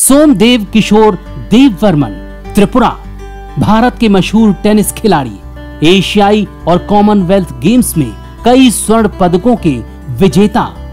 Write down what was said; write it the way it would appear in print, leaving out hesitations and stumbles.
सोमदेव किशोर देववर्मन त्रिपुरा, भारत के मशहूर टेनिस खिलाड़ी, एशियाई और कॉमनवेल्थ गेम्स में कई स्वर्ण पदकों के विजेता।